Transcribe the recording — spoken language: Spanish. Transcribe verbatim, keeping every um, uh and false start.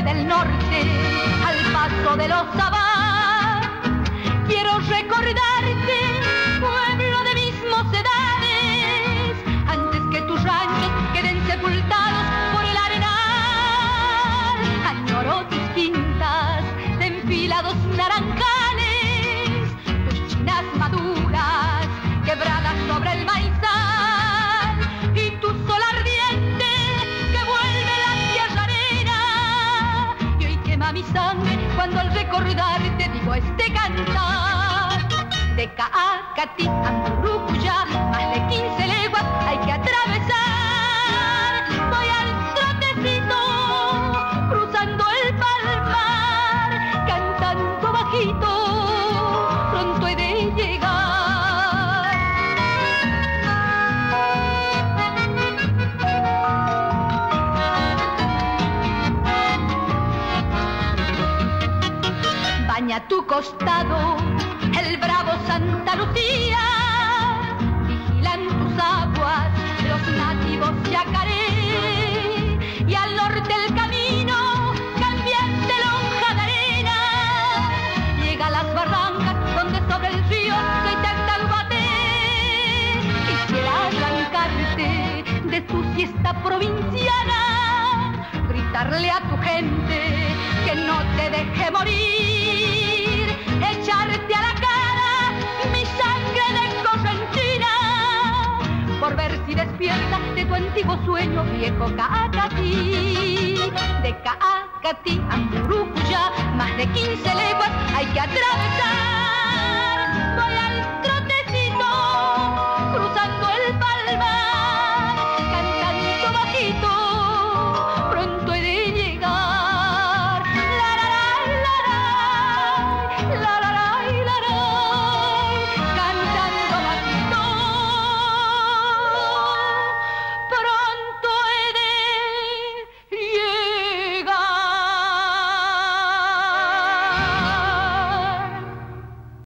del norte, al paso de los Sabá. Quiero recordarte, pueblo de mis mocedades, antes que tus ranchos queden sepultados por el arenal. Añoro tus quintas de enfilados naranjales, tus chinas maduras quebradas sobre el maizal, y tu sol ardiente que vuelve la tierra arena. Y hoy quema mi sangre cuando al recordarte digo este cantar. De Caacatí a Murucuyá, más de quince leguas hay que atravesar. Voy al trotecito, cruzando el palmar, cantando bajito, pronto he de llegar. Baña tu costado el bravo Santa Lucía, vigilan tus aguas los nativos yacaré, y al norte el camino cambiante lonja de arena llega a las barrancas donde sobre el río soy Tactaguaté. Quisiera arrancarte de tu siesta provinciana, gritarle a tu gente que no te deje morir, echarte a la cara mi sangre de correntina, por ver si despierta de tu antiguo sueño, viejo Caacatí. De Caacatí a Murucuyá, más de quince leguas hay que atravesar.